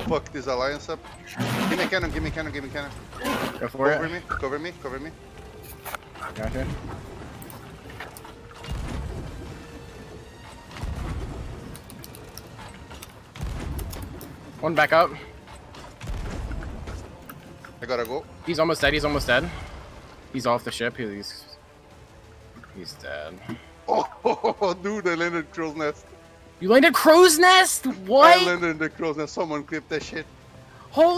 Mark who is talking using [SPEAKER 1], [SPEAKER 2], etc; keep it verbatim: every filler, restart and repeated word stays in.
[SPEAKER 1] fuck this alliance up. Give me cannon, give me cannon, give me cannon.
[SPEAKER 2] Go for
[SPEAKER 1] Cover
[SPEAKER 2] it.
[SPEAKER 1] me, cover me, cover me.
[SPEAKER 2] Gotcha. One back up.
[SPEAKER 1] I gotta go.
[SPEAKER 2] He's almost dead. He's almost dead. He's off the ship. He's he's dead.
[SPEAKER 1] Oh, dude, I landed in crow's nest.
[SPEAKER 2] You landed crow's nest? What?
[SPEAKER 1] I landed in the crow's nest. Someone clipped that shit.
[SPEAKER 2] Holy